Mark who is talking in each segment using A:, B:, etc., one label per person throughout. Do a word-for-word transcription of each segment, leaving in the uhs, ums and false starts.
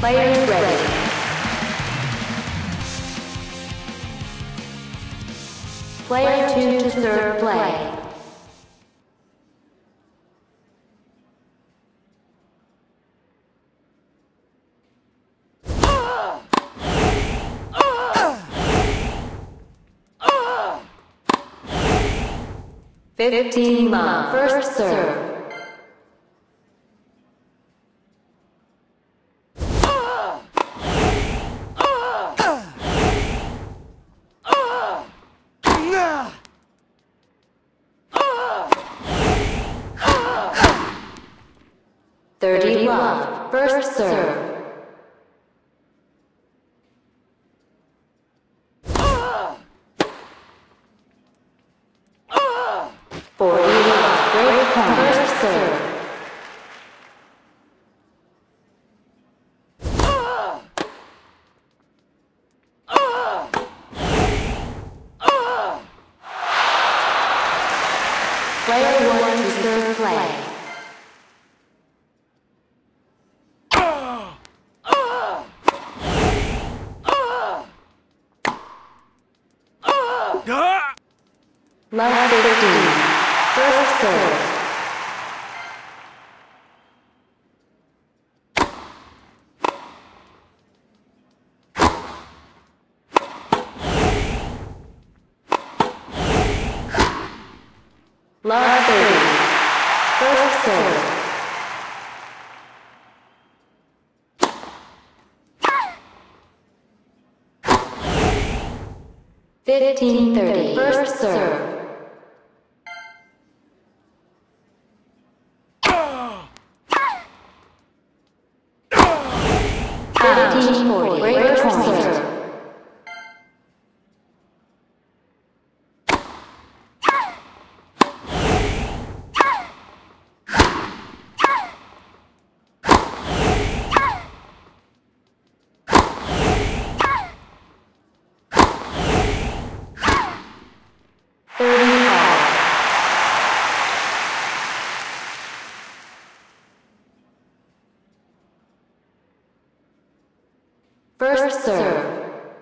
A: Players ready. Player two to serve play. Fifteen love, first serve. Thirty love, first serve. Forty love, break point, first serve. Player one to serve play. Love fifteen, first serve. Love thirty, first serve. Fifteen thirty, first serve. Fifteen forty, break point. First serve.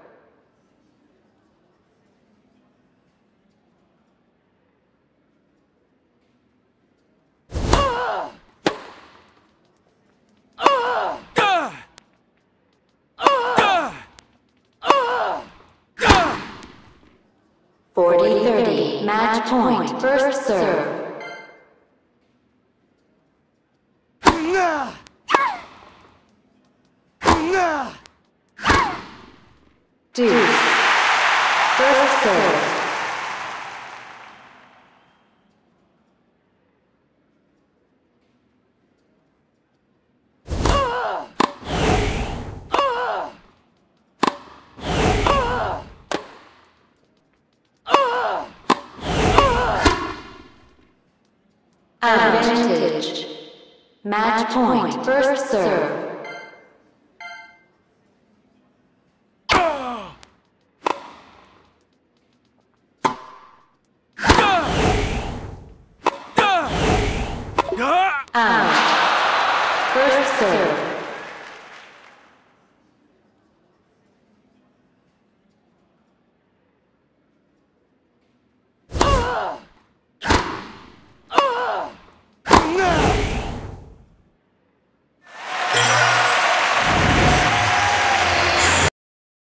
A: Forty thirty, match point, first serve. Deuce, first serve. Advantage. Match point, first serve. Out. First serve.